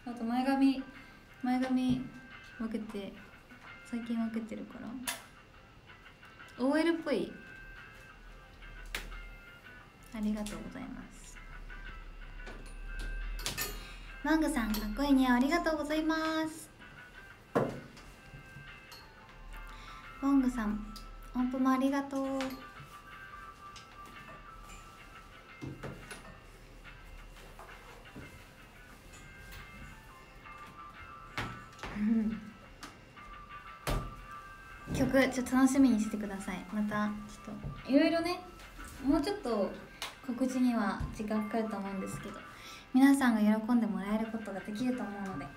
あと前髪分けて、最近分けてるから OL っぽい。ありがとうございます。マングさん、かっこいいね、ありがとうございます。マングさん、音符もありがとう。曲ちょっと楽しみにしてください。またちょっといろいろね、もうちょっと告知には時間かかると思うんですけど、皆さんが喜んでもらえることができると思うので。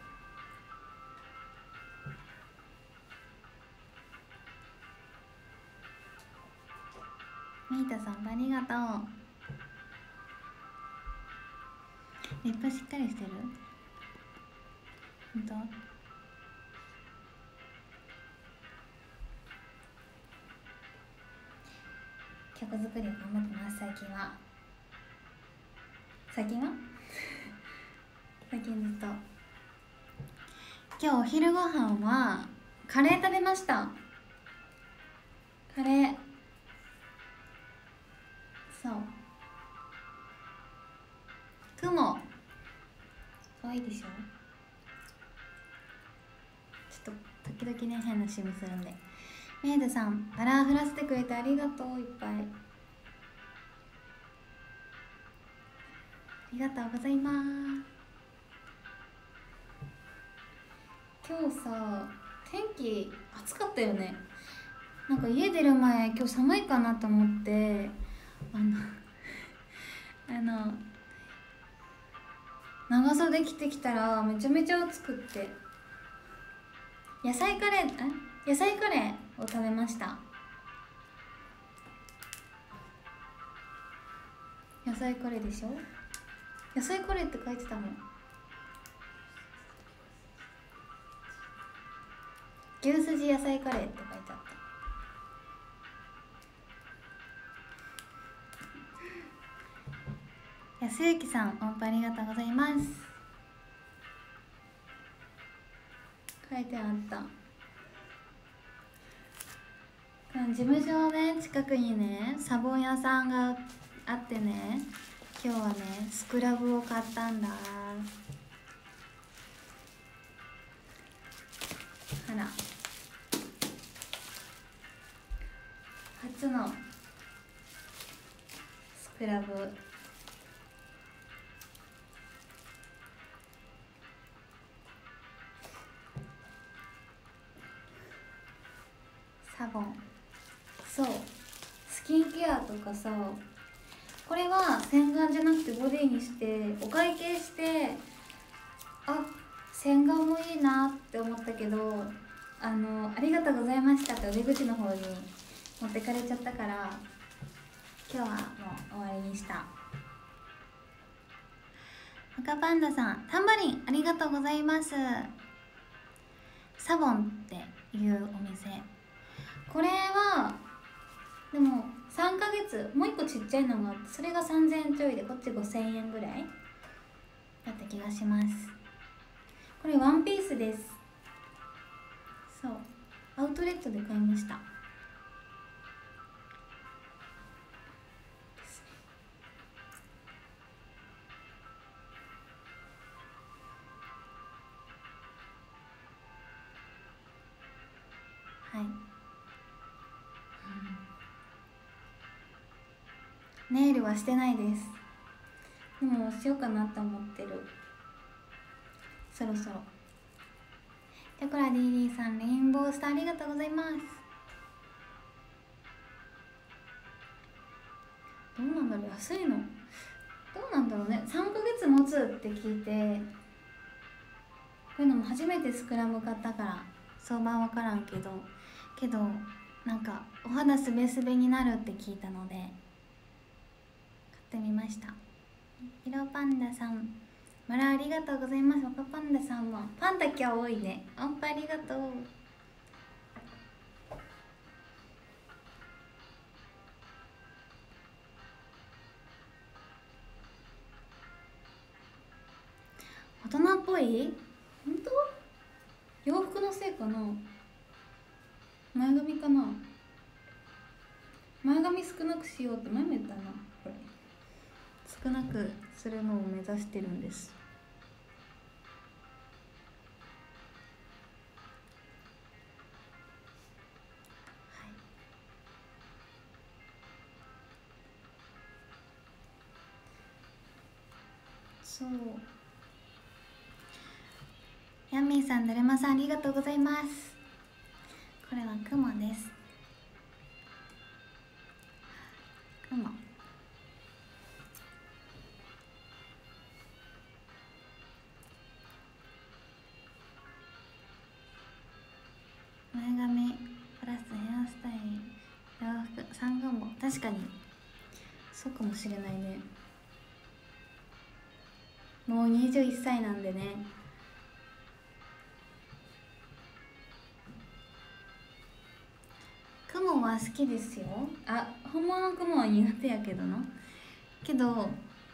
ミータさんありがとう。リップしっかりしてる？ほんと？曲作りを頑張ってます。最近は最近ずっと。今日お昼ご飯はカレー食べました。カレー、そう、雲かわいいでしょ。ちょっと時々ね変な趣味するんで。メイドさん、バラ降らせてくれてありがとう。いっぱいありがとうございます。今日さ、天気暑かったよね。なんか家出る前、今日寒いかなと思って長袖着てきたらめちゃめちゃ暑くって、野菜カレーを食べました。野菜カレーでしょ。野菜カレーって書いてたもん。牛すじ野菜カレーって書いてあった。安幸さん、音符ありがとうございます。書いてあった。事務所のね近くにねサボン屋さんがあってね、今日はねスクラブを買ったんだ。ほら、初のスクラブ。サボン、そう、スキンケアとかさ、これは洗顔じゃなくてボディにしてお会計して、あ、洗顔もいいなって思ったけど、ありがとうございましたってお出口の方に持ってかれちゃったから、今日はもう終わりにした。赤パンダさん、タンバリンありがとうございます。サボンっていうお店、これはでも3ヶ月、もう1個ちっちゃいのがあって、それが3000円ちょいで、こっち5000円ぐらいだった気がします。これワンピースです。そう、アウトレットで買いました。はい、ネイルはしてないです。でもしようかなと思ってる、そろそろ。チョコラ DD さん、レインボースターありがとうございます。どうなんだろう、安いのどうなんだろうね。3ヶ月持つって聞いて、こういうのも初めてスクラブ買ったから相場は分からんけどなんかお肌すべすべになるって聞いたので買ってみました。色パンダさん、バラありがとうございます。赤パンダさんもパンダ今日多いね。音符ありがとう。大人っっぽい？本当？洋服のせいかな？前髪かな？前髪少なくしようって前も言ったな。これ少なくするのを目指してるんです。はい、そう。ヤンミーさん、だるまさん、ありがとうございます。これは雲です。雲。前髪プラスヘアスタイル、洋服、三雲も確かにそうかもしれないね。もう21歳なんでね。雲は好きですよ。あ、本物の雲は苦手やけどな。けど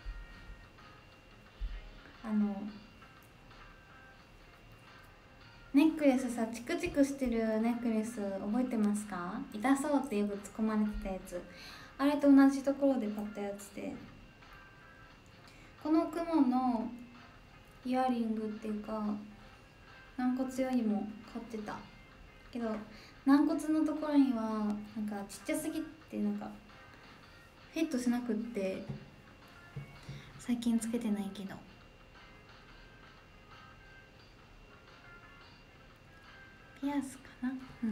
ネックレスさ、チクチクしてるネックレス覚えてますか？痛そうってよく突っ込まれてたやつ、あれと同じところで買ったやつで、この雲のイヤリングっていうか軟骨よりも買ってたけど、軟骨のところにはなんかちっちゃすぎてなんかフィットしなくって最近つけてないけど。ピアスかな。うん。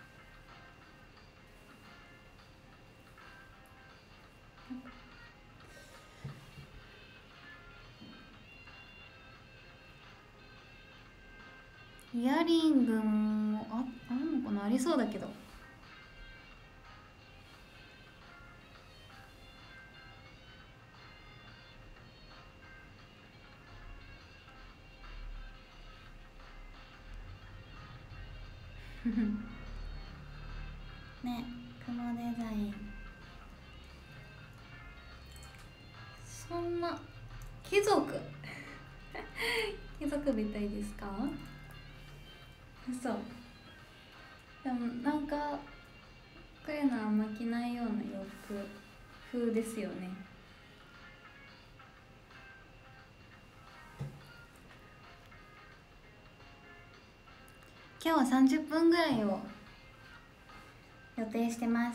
イヤリングもあるのかな？ありそうだけど。ね、雲デザイン、そんな貴族貴族みたいですか？嘘。でもなんかこういうのはあんま着ないような洋服風ですよね。今日は30分ぐらいを予定してます。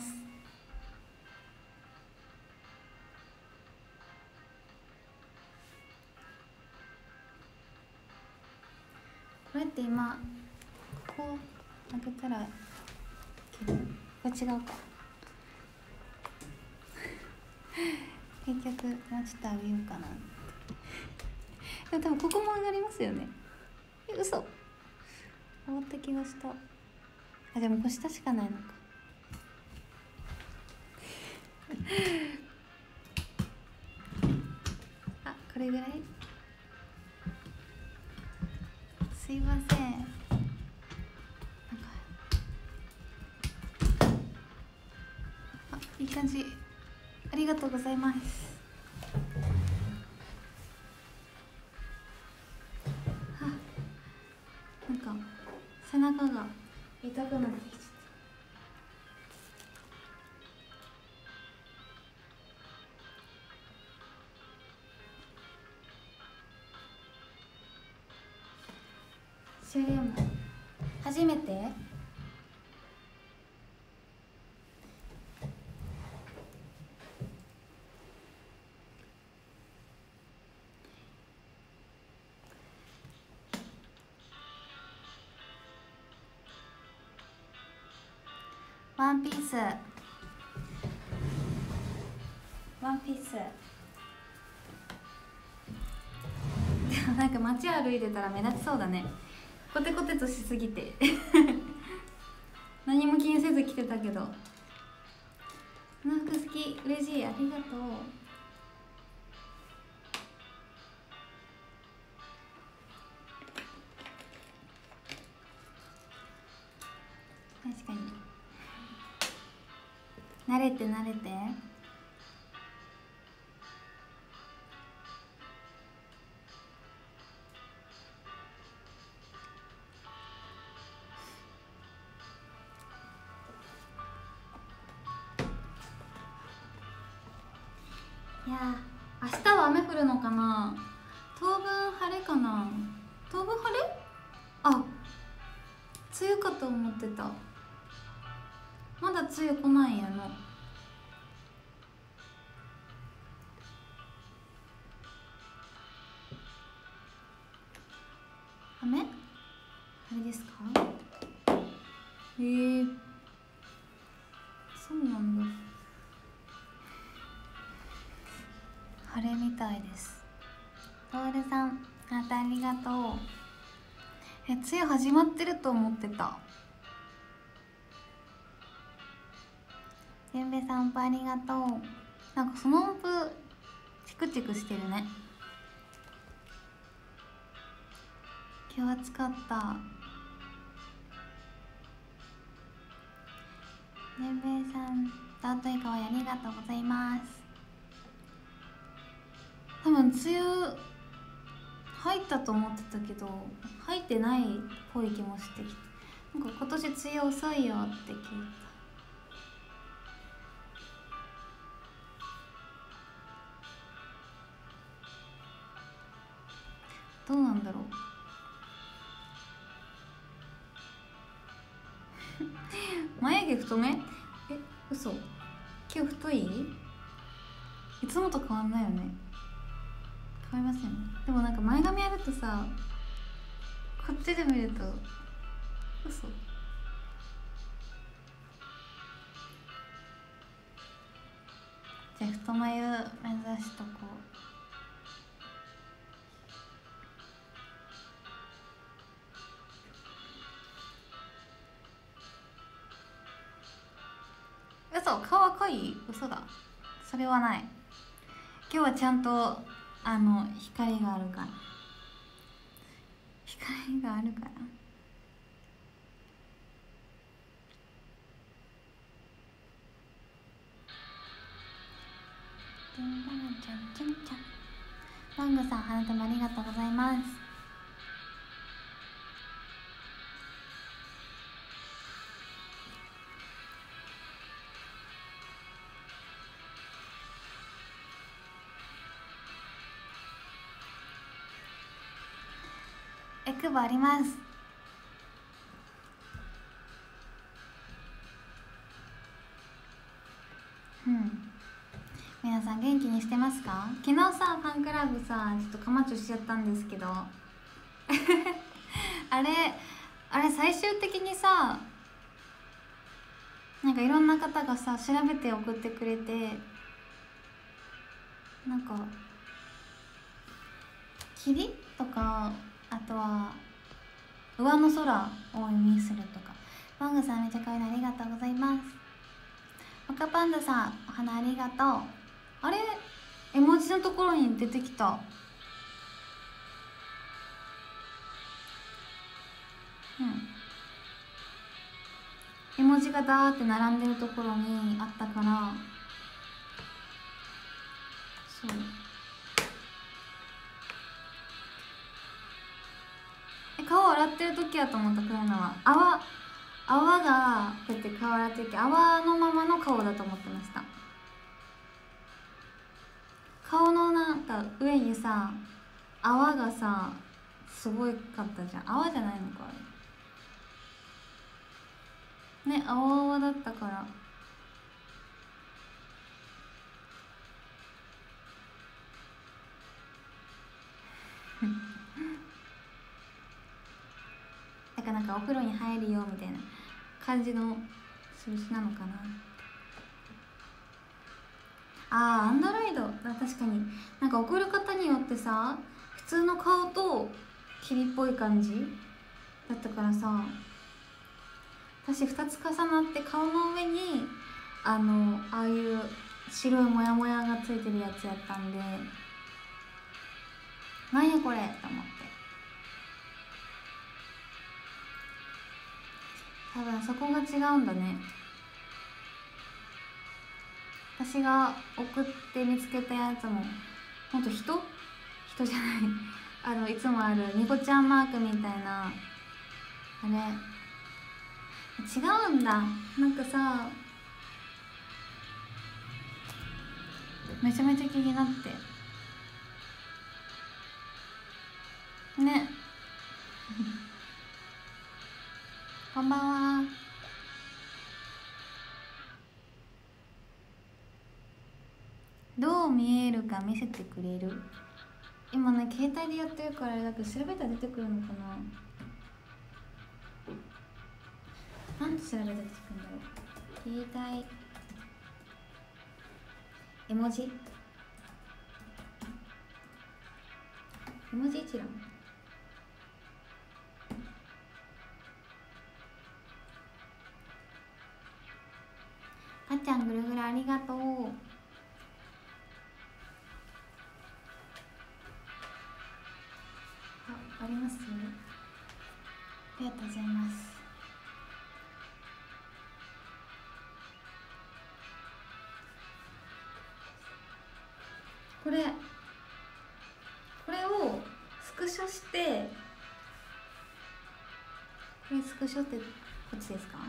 これって今こう開けたらこれ違うか結局もうちょっと上げようかな。でも多分ここも上がりますよね。嘘、上がった気がした。あ、でもこれ下しかないのかあ、これぐらい。すいません。なんかいい感じ。ありがとうございます。なんか背中が痛くなってきちゃった。終了も初めて？ワンピース、ワンピース。でもなんか街歩いてたら目立ちそうだね。コテコテとしすぎて何も気にせず着てたけど。この服好き、嬉しい、ありがとう。確かに慣れて慣れて。 いやー、明日は雨降るのかな。当分晴れかな。当分晴れ。あ、梅雨かと思ってた。まだ梅雨来ないんやの。雨あれですか。そうなんだ。晴れみたいです。トールさん、またありがとう。梅雨始まってると思ってた。ゆんべさんありがとう。なんかその音符チクチクしてるね。今日暑かった。ゆんべさん、尊いかわいありがとうございます。多分梅雨入ったと思ってたけど入ってないっぽい気もしてきて、なんか今年梅雨遅いよって聞いた。どうなんだろう。眉毛太め？嘘。今日太い？いつもと変わんないよね。変わりません。でもなんか前髪やるとさ、こっちで見ると嘘。じゃあ太眉目指しとこう。嘘、顔赤い？嘘だ。それはない。今日はちゃんと光があるから。光があるから。ワングさん、花束ありがとうございます。エクボあります。皆さん元気にしてますか？昨日さ、ファンクラブさ、ちょっとカマチョしちゃったんですけどあれ最終的にさ、なんかいろんな方がさ調べて送ってくれて、なんか霧とか、あとは上の空を意味するとか。マングさんめっちゃ可愛いのありがとうございます。若パンダさん、お花ありがとう。あれ、絵文字のところに出てきた。絵文字がダーって並んでるところにあったから、そう。顔洗ってる時やと思った。くらいのは泡がこうやって顔洗ってて、泡のままの顔だと思ってました。顔のなんか上にさ泡がさすごいかったじゃん。泡じゃないのかあれね、泡泡だったからだからなんかお風呂に入るよみたいな感じの印なのかな。アンドロイド確かになんか送る方によってさ、普通の顔と霧っぽい感じだったからさ、私2つ重なって顔の上にああいう白いモヤモヤがついてるやつやったんで、なんやこれと思って。多分そこが違うんだね。私が送って見つけたやつもほんと人じゃないいつもあるニコちゃんマークみたいなあれ違うんだ。なんかさめちゃめちゃ気になってね。こんばんは。どう見えるか見せてくれる。今ね携帯でやってるからあれだけど、調べたら出てくるのかな。なんて調べたら出てくるんだろう。携帯絵文字一覧。あっちゃんぐるぐるありがとう。あります。ありがとうございます。これをスクショして、これスクショってこっちですか？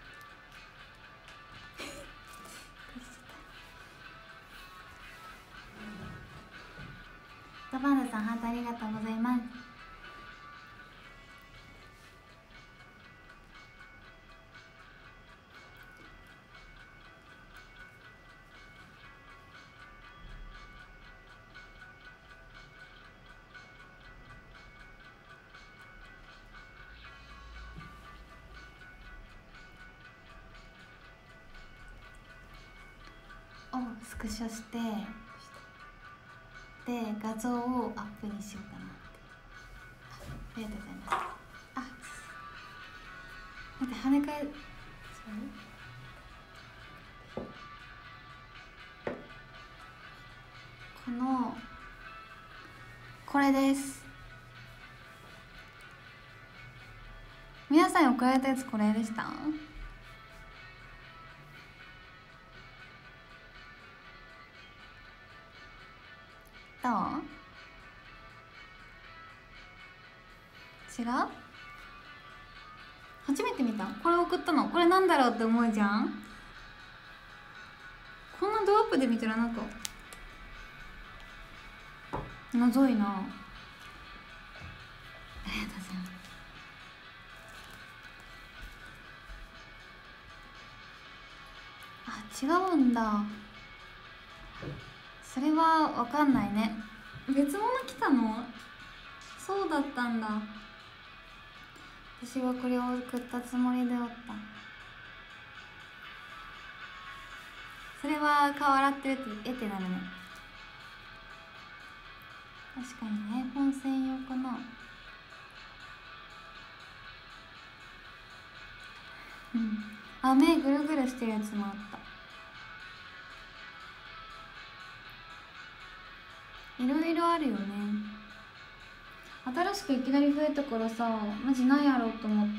パンダさんハートありがとうございます。スクショしてで画像をアップにしようかなって。ありがとうございます。待って跳ね返る。これです。皆さんに送られたやつこれでした？どう？違う？初めて見た？これ送ったの？これなんだろうって思うじゃん。こんなドアップで見たらなんか謎いな。ありがとうございます。違うんだ。それは分かんないね。別物来たの？そうだったんだ。私はこれを送ったつもりでおった。それは顔洗ってるって絵ってなるね。確かに iPhone 専用かな。目ぐるぐるしてるやつもあった。いろいろあるよね。新しくいきなり増えたからさ、マジなんやろうと思って。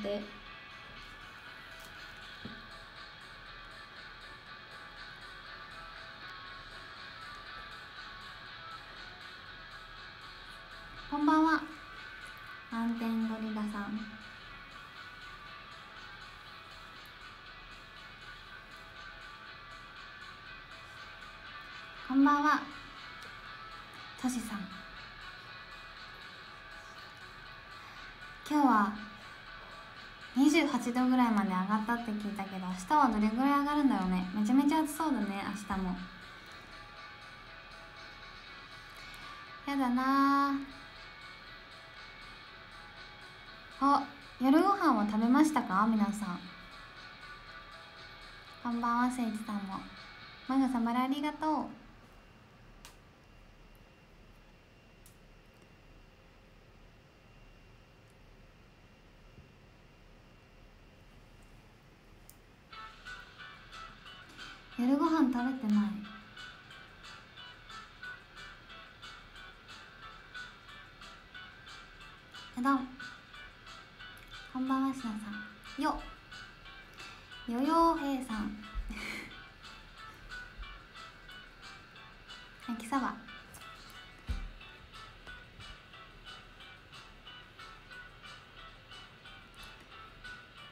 こんばんは、満点ゴリラさん。こんばんは、トシさん。今日は28度ぐらいまで上がったって聞いたけど、明日はどれぐらい上がるんだろうね。めちゃめちゃ暑そうだね、明日も。やだなあ。夜ご飯は食べましたか皆さん。こんばんは、せいじさんも。マガさん、まらありがとう。夜ご飯食べてない。うどん。こんばんは、しなさん。よよへいさん。焼きそば。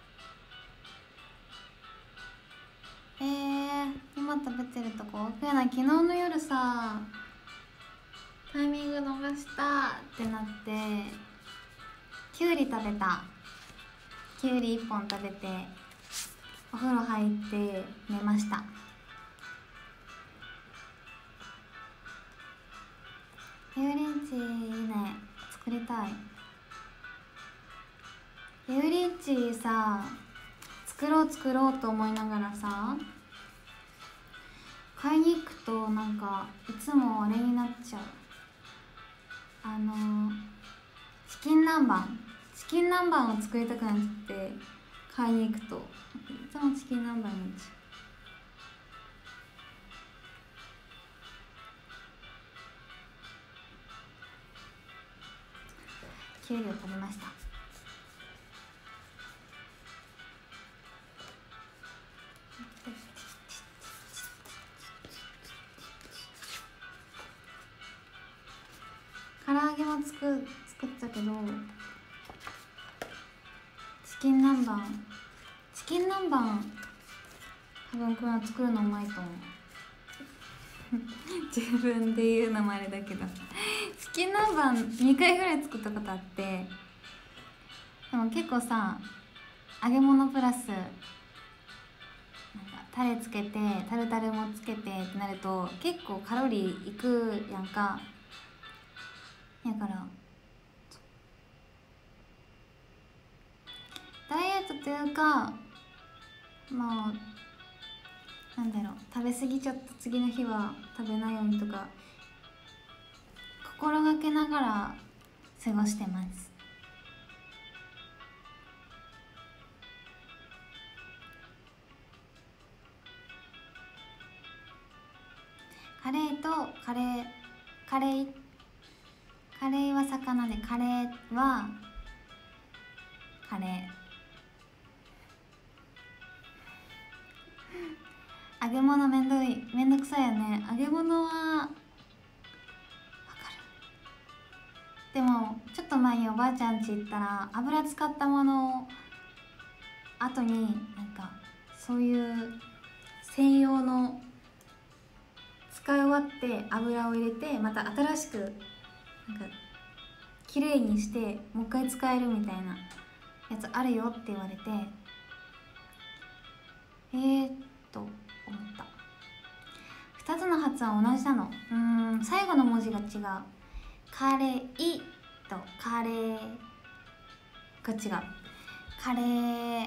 今食べてるとこ増えな昨日の夜さタイミング逃したってなってきゅうり食べた。きゅうり1本食べてお風呂入って寝ました。油淋鶏いいね、作りたい。油淋鶏さ作ろうと思いながらさ買いに行くとなんかいつもあれになっちゃう。チキン南蛮を作りたくなっちゃって買いに行くといつもチキン南蛮になっちゃう。きゅうりを食べました。唐揚げも作ったけどチキン南蛮多分これは作るのうまいと思う自分で言うのもあれだけどチキン南蛮2回ぐらい作ったことあって、でも結構さ揚げ物プラスなんかタレつけてタルタルもつけてってなると結構カロリーいくやんか。だからダイエットというかまあなんだろう、食べ過ぎちゃった次の日は食べないようにとか心がけながら過ごしてます。カレーとカレーは魚でカレーはカレー。揚げ物めんどくさいよね。揚げ物はわかる。でもちょっと前におばあちゃん家行ったら油使ったものを後になんかそういう専用の使い終わって油を入れてまた新しくなんか綺麗にしてもう一回使えるみたいなやつあるよって言われてと思った。2つの発音同じなの。最後の文字が違う。カレーとカレーが違う。カレー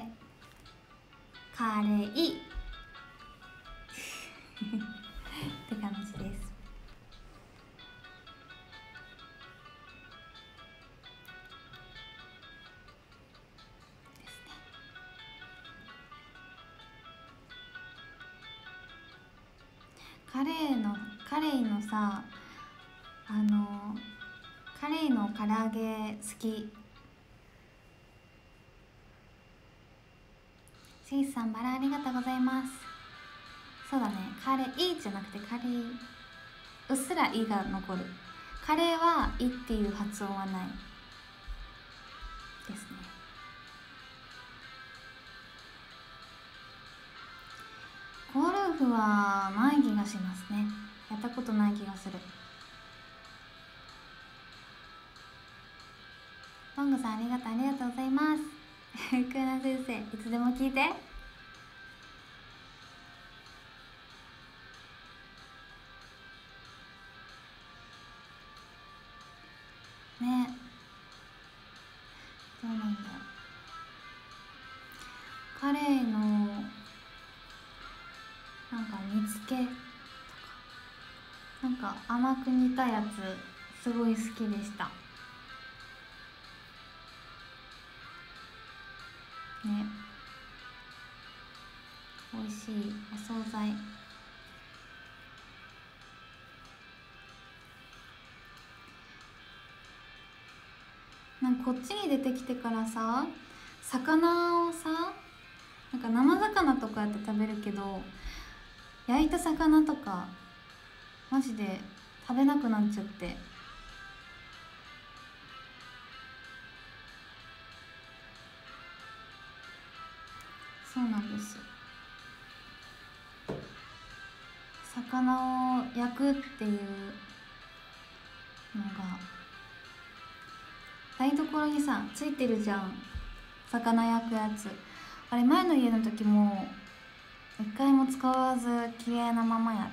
って感じです。カレイのさカレイの唐揚げ好き。シーさんバラありがとうございます。そうだね、カレイじゃなくてカレイ、うっすらイが残る。カレーはイっていう発音はないですね。ゴルフはない気がしますね。やったことない気がする。ロングさんありがとうございますクーナ先生いつでも聞いて。ね、どうなんだろう。カレーのなんか煮つけとかなんか甘く煮たやつすごい好きでしたね。美味しいお惣菜。なんかこっちに出てきてからさ魚をさなんか生魚とかやって食べるけど焼いた魚とかマジで食べなくなっちゃって。そうなんです。 魚を焼くっていうのが台所にさついてるじゃん、魚焼くやつ。あれ前の家の時も一回も使わず綺麗なままやった。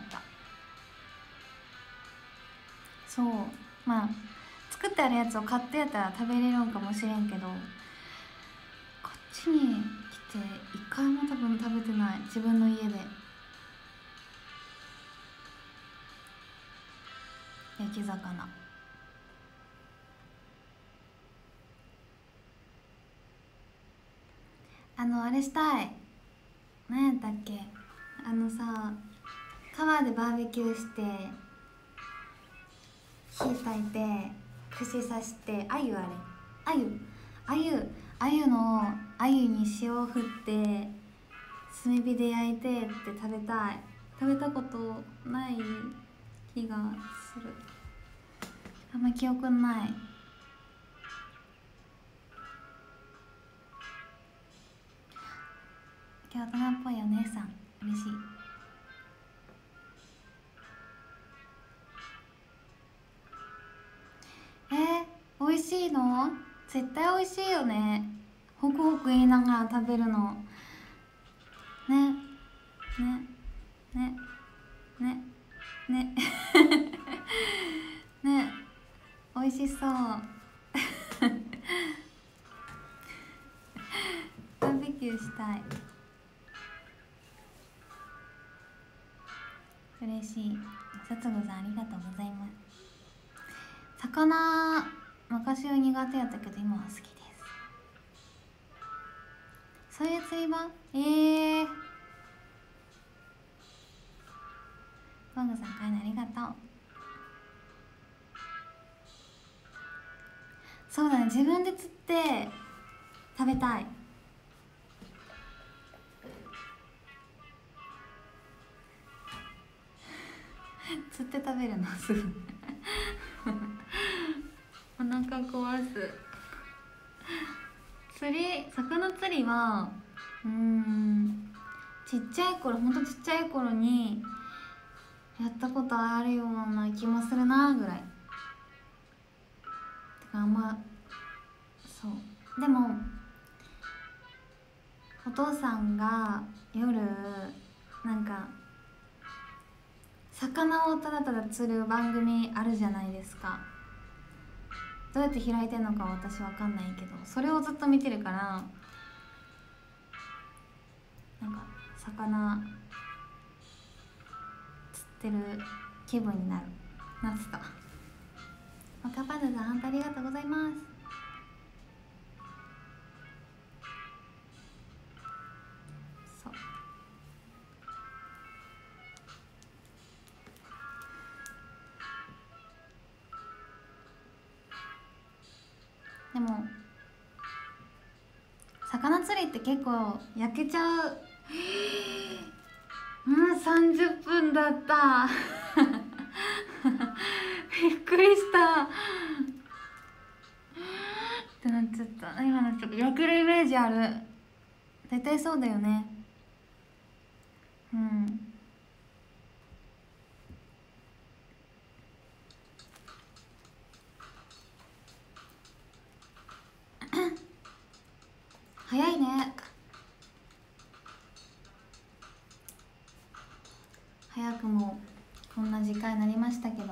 そう、まあ作ってあるやつを買ってやったら食べれるんかもしれんけど、こっちに来て一回も多分食べてない、自分の家で焼き魚。あれしたい。何やったっけ、さ、川でバーベキューして火焚いて串刺して、あゆに塩振って炭火で焼いてって食べたい。食べたことない気がする。あんま記憶ない。今日大人っぽいお姉さん、嬉しい。美味しいの？絶対美味しいよね。ホクホク言いながら食べるのね。ねねねね美味しそうバーベキューしたい。嬉しい。さつぐさんありがとうございます。魚昔は苦手やったけど今は好きです。そういう釣り場、ゴングさんかいのありがとう。そうだね、自分で釣って食べたい。釣って食べるのすぐお腹壊す。魚釣りはちっちゃい頃、ほんとちっちゃい頃にやったことあるような気もするなぐらい。てかそうでもお父さんが夜なんか魚をただただ釣る番組あるじゃないですか。どうやって開いてんのか私わかんないけど、それをずっと見てるからなんか魚釣ってる気分になる。夏だ。若パンダさん本当ありがとうございます。そうでも魚釣りって結構焼けちゃう。30分だったびっくりしたってなっちゃった。今のちょっと焼けるイメージある。絶対そうだよね。早いね。早くもこんな時間になりましたけど、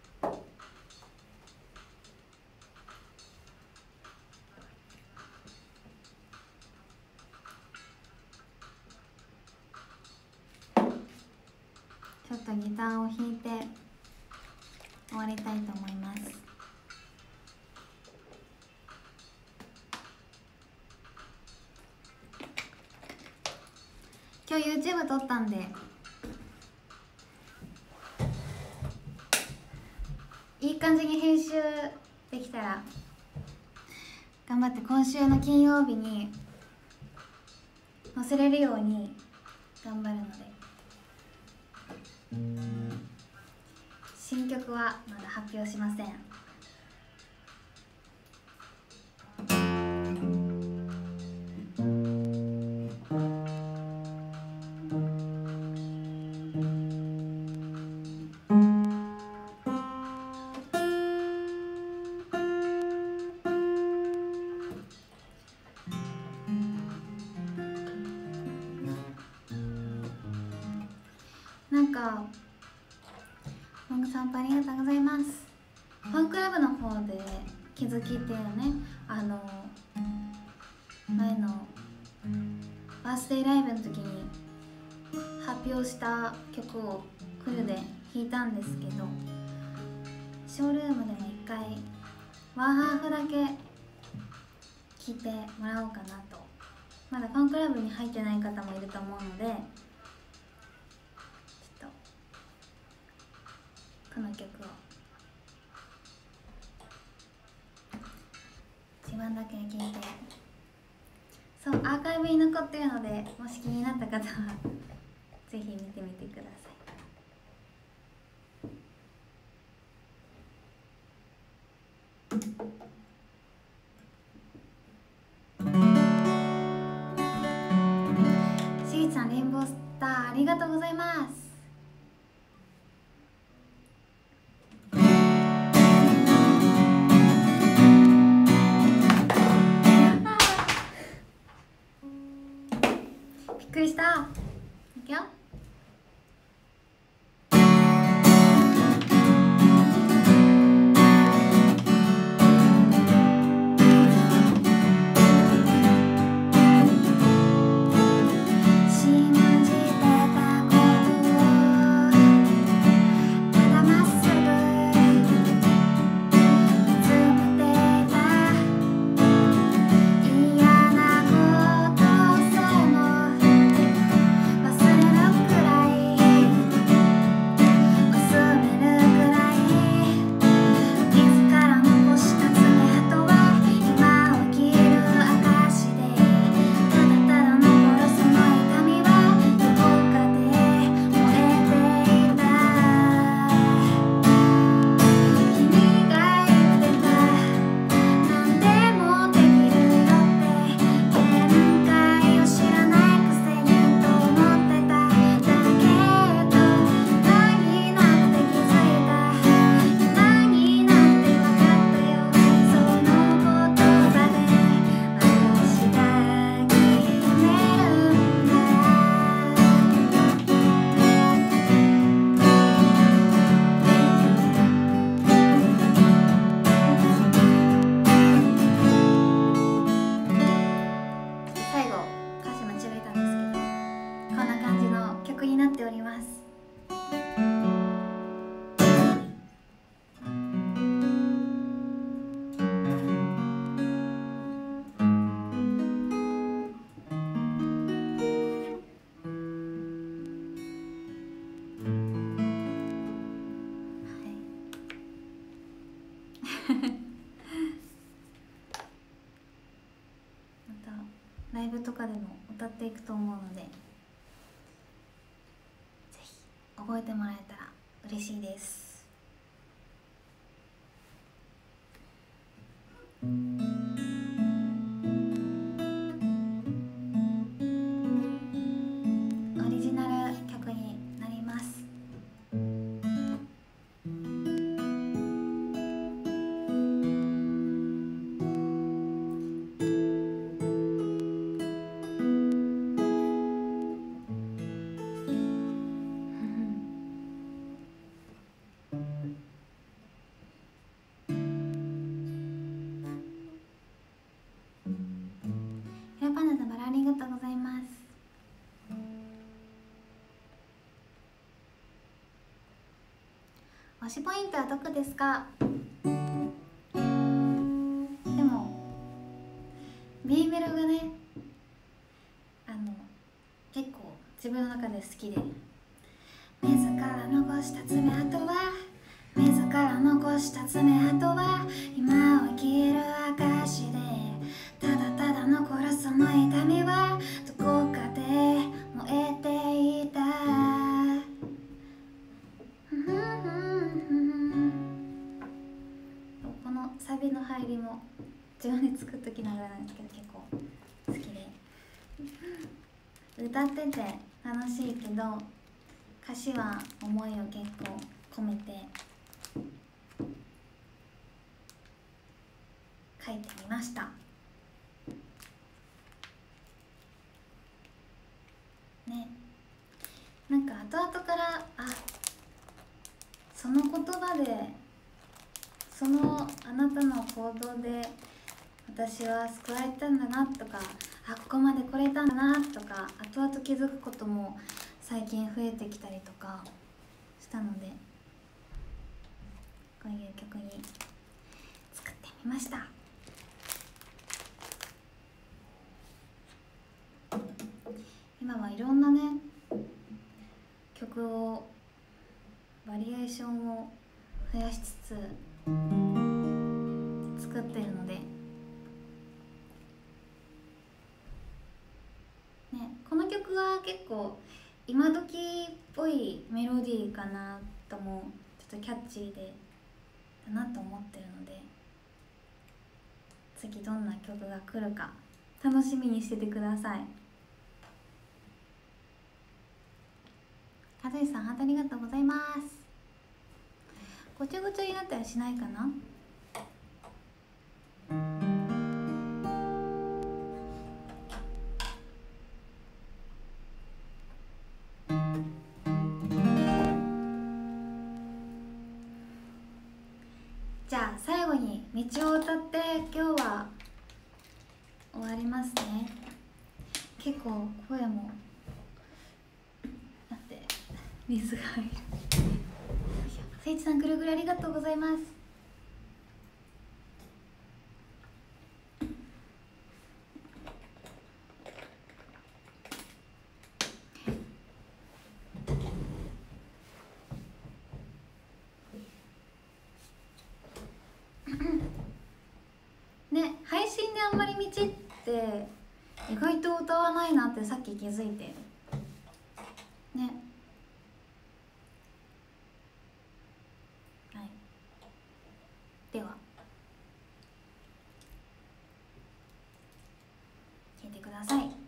ちょっとギターを弾いて終わりたいと思います。今日 YouTube 撮ったんでいい感じに編集できたら頑張って今週の金曜日に載せれるように頑張るので、新曲はまだ発表しません。 なんかモングさんありがとうございます。ファンクラブの方で気づきっていうのね、前のバースデーライブの時に発表した曲をフルで弾いたんですけど、ショールームでも一回ワンハーフだけ聴いてもらおうかなと。まだファンクラブに入ってない方もいると思うので、ちょっとこの曲を自分だけ聴いて、そうアーカイブに残ってるので、もし気になった方はぜひ見てみてください。しーちゃん、レインボースターありがとうございます。びっくりした。いくよ。ライブとかでも歌っていくと思うので、ぜひ覚えてもらえたら嬉しいです。オリジナル曲になります。ヒロパンダさん、バラありがとうございます。推しポイントはどこですか？でも B メロがね、結構自分の中で好きで、自ら残した爪痕は、自ら残した爪痕は今を生きる証で、ただただ残るその痛みはどこかで燃えていた。このサビの入りも自分で作っときながらなんですけど、結構好きで、歌ってて楽しいけど歌詞は思いを結構込めて書いてみましたね。なんか後々からその言葉で、そのあなたの行動で私は救われたんだなとか、あ、ここまで来れたんだなとか、後々気づくことも最近増えてきたりとかしたので、こういう曲に作ってみました。今はいろんなね曲をバリエーションを増やしつつ作ってるので、ね、この曲は結構今時っぽいメロディーかなとも、ちょっとキャッチーでだなと思ってるので、次どんな曲が来るか楽しみにしててください。かずいさん、ハートありがとうございます。ごちゃごちゃになったりしないかな。じゃあ最後に道を歌って今日は終わりますね。結構声もだって水が入る。せいちさん、ぐるぐるありがとうございます。ね、配信であんまり道って意外と歌わないなってさっき気づいてね。はい、では聴いてください。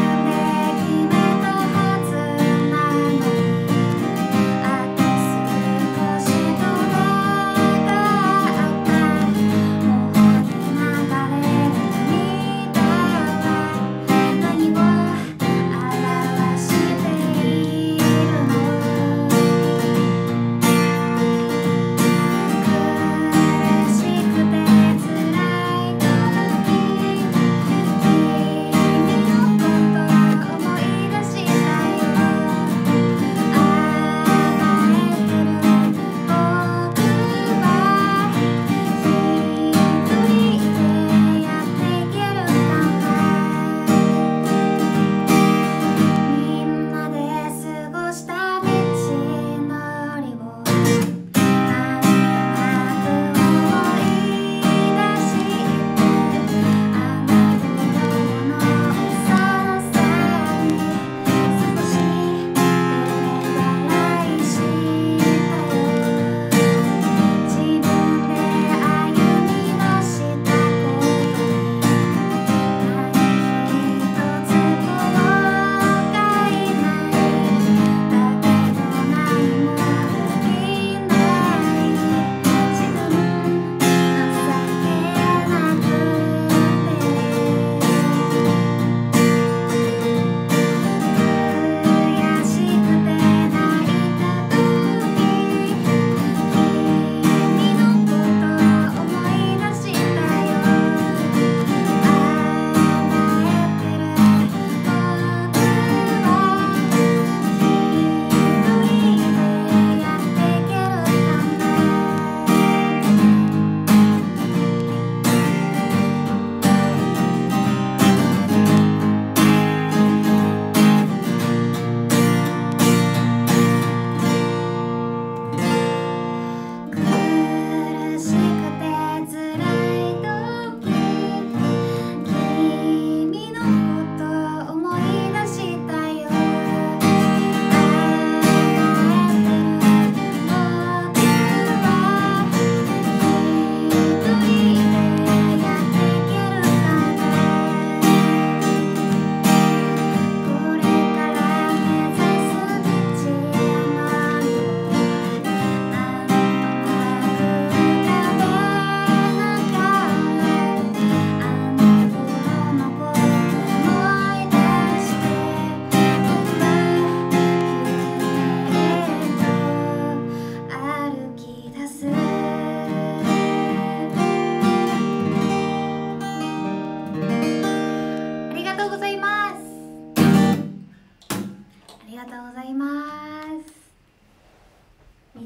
自分で決めたはずなのに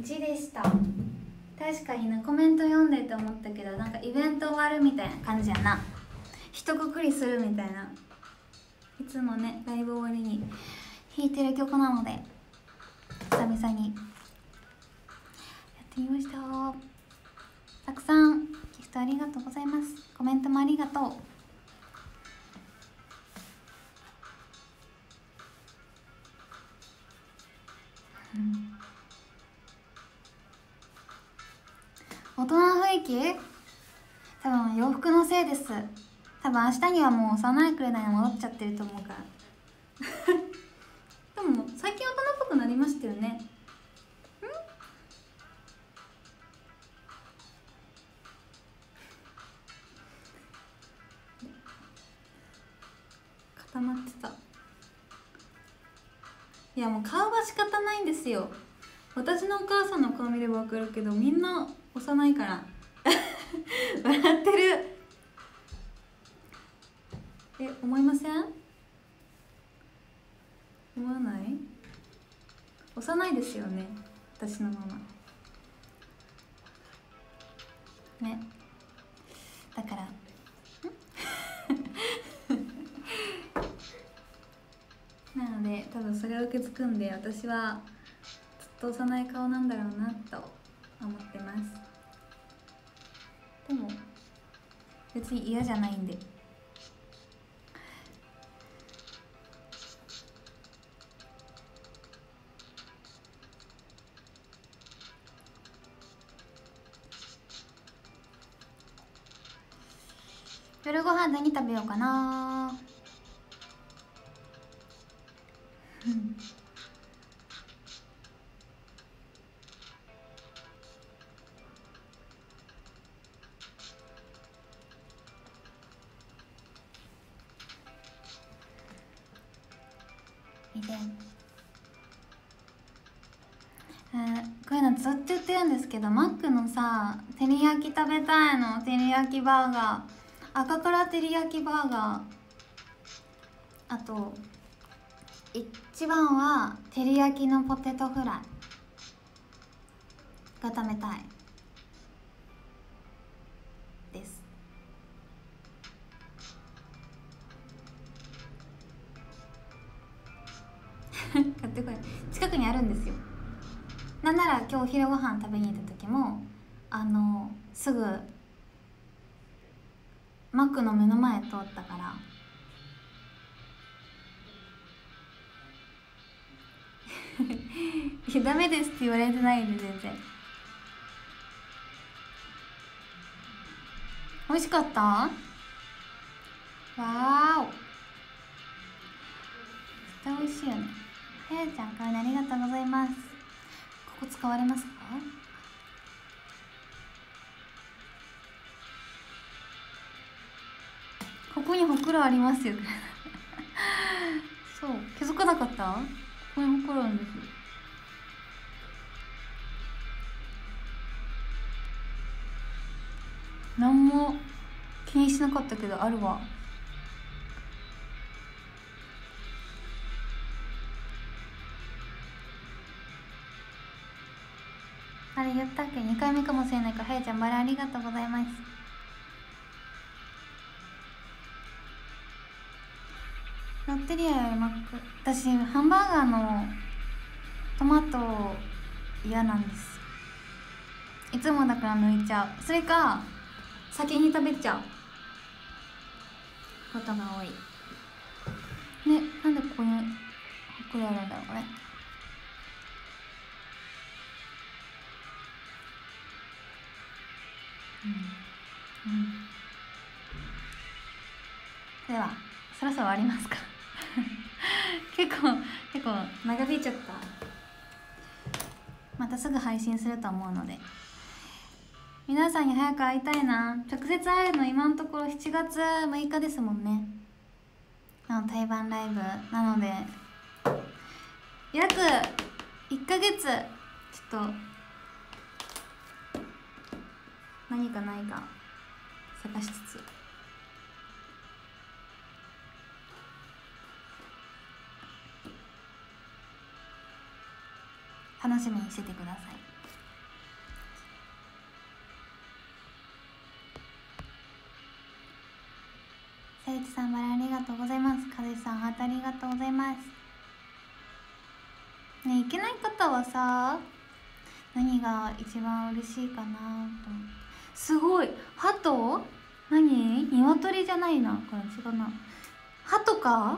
1でした。確かにな、コメント読んでて思ったけど、なんかイベント終わるみたいな感じやな。一括りするみたいな。いつもねライブ終わりに弾いてる曲なので久々にやってみました。たくさんギフトありがとうございます。コメントもありがとう。大人の雰囲気、多分洋服のせいです。多分明日にはもう幼いくらいに戻っちゃってると思うからでも最近大人っぽくなりましたよね。固まってた。いやもう顔は仕方ないんですよ。私のお母さんの顔見れば分かるけど、みんな幼いから笑ってる。思いません？思わない？幼いですよね、私のママね。だからなので多分それを受け継くんで、私はずっと幼い顔なんだろうなと思ってます。でも別に嫌じゃないんで。夜ご飯何食べようかな。こういうのずっと言ってるんですけど、マックのさ、照り焼き食べたいの。照り焼きバーガー、赤から照り焼きバーガー、あと一番は照り焼きのポテトフライが食べたいです買ってこい。近くにあるんですよ。なんなら今日昼ご飯食べに行った時もすぐマックの目の前通ったから。いやダメですって言われてないんで全然。美味しかった？わーお、絶対美味しいよね。はやちゃんからありがとうございます。ここ使われますか？ここにほくろありますよそう、気づかなかった？ここにほくろあるんです。何も気にしなかったけどあるわ。あれ言ったっけ？ 2 回目かもしれないから、はやちゃんバラありがとうございます。ロッテリアよりマック、私ハンバーガーのトマト嫌なんです。いつもだから抜いちゃう。それか先に食べちゃうことが多いね。なんでここにほくろあるんだろうね。ではそろそろ終わりますか結構長引いちゃった。またすぐ配信すると思うので、皆さんに早く会いたいな。直接会えるの今のところ7月6日ですもんね、対バンライブなので、約1ヶ月ちょっと何かないか探しつつ楽しみにしててください。 ちさんバラありがとうございます。かずさんハートありがとうございます。ね、いけない方はさ、何が一番嬉しいかなと思って。すごい、鳩？何？鶏じゃないな、これ違うな。鳩か？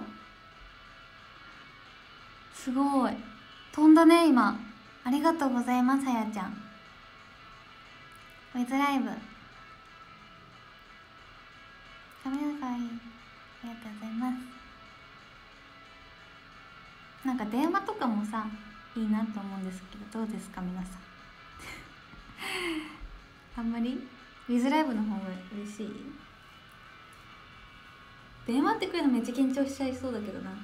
すごい飛んだね今。ありがとうございます。はやちゃんウィズライブごめんなさい、ありがとうございます。なんか電話とかもさいいなと思うんですけど、どうですか皆さんあんまりウィズライブの方が嬉しい？電話ってくるのめっちゃ緊張しちゃいそうだけどな。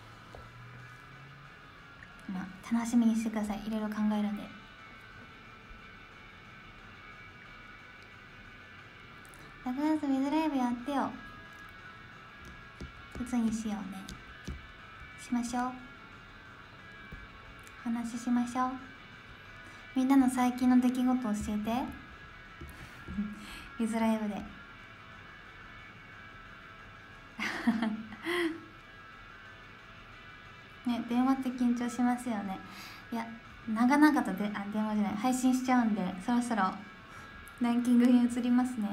まあ楽しみにしてください。いろいろ考えるんで。6月ウィズライブやってよ。いつにしようね。しましょう。お話ししましょう。みんなの最近の出来事教えてウィズライブでね、電話って緊張しますよね。いや、長々と電話じゃない、配信しちゃうんで、そろそろランキングに移りますね。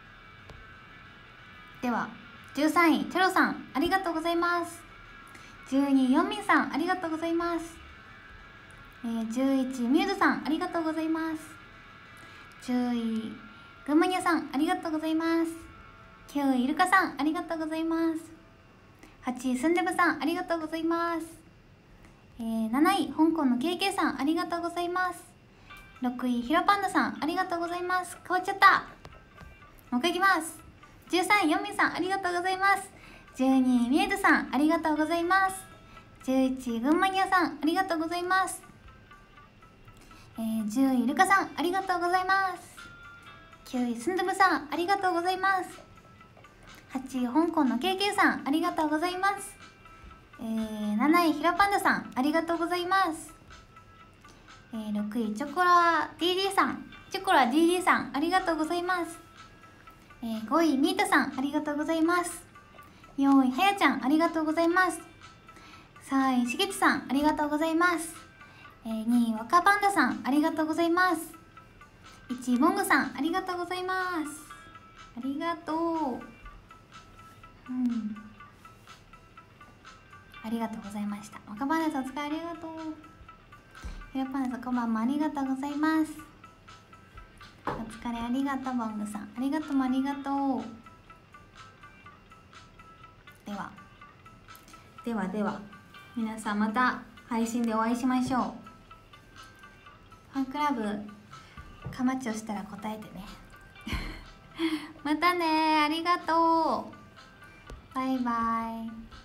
では13位チョロさんありがとうございます。12位ヨンミンさんありがとうございます。11位ミューズさんありがとうございます。10位ぐんまにゃさんありがとうございます。9位イルカさんありがとうございます。8位スンデブさんありがとうございます。7位香港の KK さんありがとうございます。6位ヒロパンダさんありがとうございます。変わっちゃった、もう一回いきます。13位ヨンミンさんありがとうございます。12位ミエズさんありがとうございます。11位ぐんまにゃさんありがとうございます。10位ルカさんありがとうございます。9位スンドゥブさんありがとうございます。8位香港の KK さんありがとうございます。7位ヒロパンダさんありがとうございます。6位チョコラ DD さんありがとうございます。5位ミートさんありがとうございます。4位はやちゃんありがとうございます。3位しげちさんありがとうございます。2位若パンダさんありがとうございます。1位モングさんありがとうございます。ありがとう。ありがとうございました。若パンダさんお疲れありがとう。ひろパンダさんこんばんもありがとうございます。お疲れありがとう。モングさんありがとうもありがとう。では皆さんまた配信でお会いしましょう。ファンクラブかまちをしたら答えてねまたね、ありがとう。バイバイ。